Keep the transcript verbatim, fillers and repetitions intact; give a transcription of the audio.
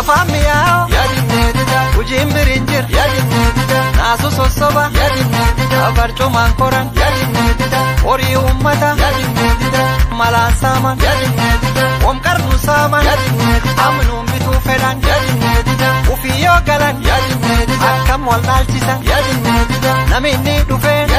afamiyao yadinedida ujimbirinjir yadinedida nasu sosoba yadinedida abarcho mankoran yadinedida ori ummata yadinedida malasama yadinedida omkarnu sama yadinedida amnum bitu fedan yadinedida ufiyo galan yadinedida akam walnalchisa yadinedida namini dufen